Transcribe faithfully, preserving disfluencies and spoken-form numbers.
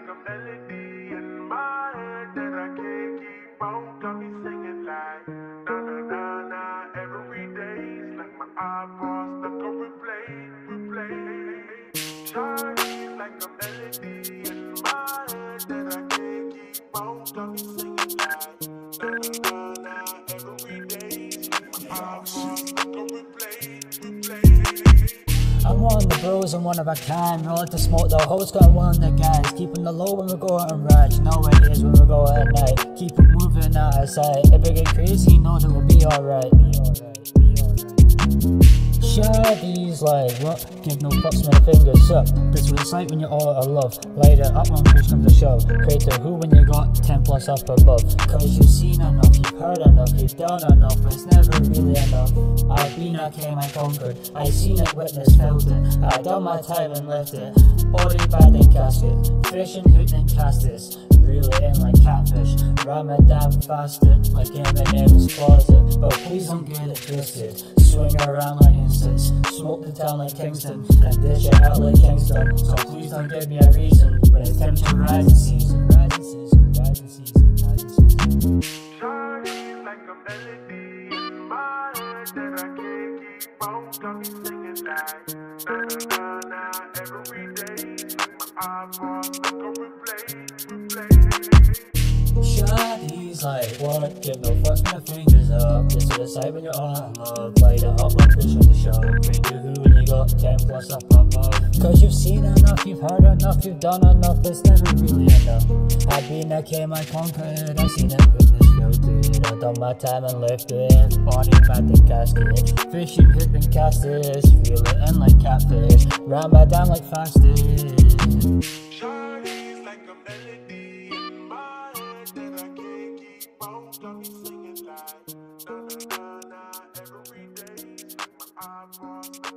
a melody in my head that I can't keep on. Got me singing like na na na na every day. It's like my eyeballs stuck on replay, replay. Shining like a melody in my head that I can't keep on. Got me singing like na na na na every day. It's like my eyeballs stuck on replay, replay. I'm one of the bros and one of a kind. Roll like to smoke, the host got one of the guys. Keeping the low when we go out and ride. You know what it is when we go at night. Keep it moving out of sight. If it get crazy, know that we'll be alright. Be alright, be alright. Shawty's like, what? Give no fucks, my fingers up. This what it's like when you're all out of love. Light it up when push comes to shove. Pray to who when you got ten plus up above. Cause you've seen enough, you've heard enough, you've done enough, but it's never really enough. I've been, I came, I conquered. I seen it, witnessed, felt it. I done my time and left it. Body bad and casket. Fish and hoot and cast this. Reel it in like catfish. Ramadan fasted like Eminem's closet. But please don't get it twisted. Swing around like instance. Smoke the town like Kingston. And dish it out like Kingston. So please don't give me a reason when it's time to rising season. Rising season, rising season, rising season. Shining like a melody in my head that I can't keep on. Got me singing like na na na na every day. It's like my eyeballs stuck on replay, replay. Shawty's like, what? Give no fucks, my fingers up. This is the side when you're all in love. Light it up like fish on the show. Pray to who when you got ten plus up above. Cause you've seen enough, you've heard enough, you've done enough, it's never really enough. I've been, I came, I conquered. I've seen it, witnessed, felt it. I've done my time and left it. Body back and casket. Fishing, hit and cast this. Reel it in like catfish. Ram my down like fasted. Shining like a melody in my head that I can't keep on. Got me singing like na na na na every day. It's like my eyeballs.